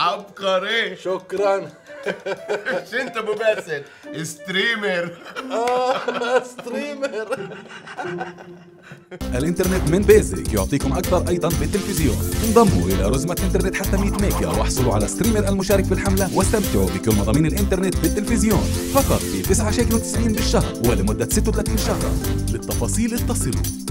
عبقري. شكرا. مش انت ابو باسل ستريمر؟ ستريمر. الانترنت من بيزك يعطيكم اكثر ايضا بالتلفزيون. انضموا الى رزمة انترنت حتى 100 ميجا واحصلوا على ستريمر المشارك في الحملة واستمتعوا بكل مضامين الانترنت بالتلفزيون فقط ب 9.90 بالشهر ولمدة 36 شهرا. للتفاصيل اتصلوا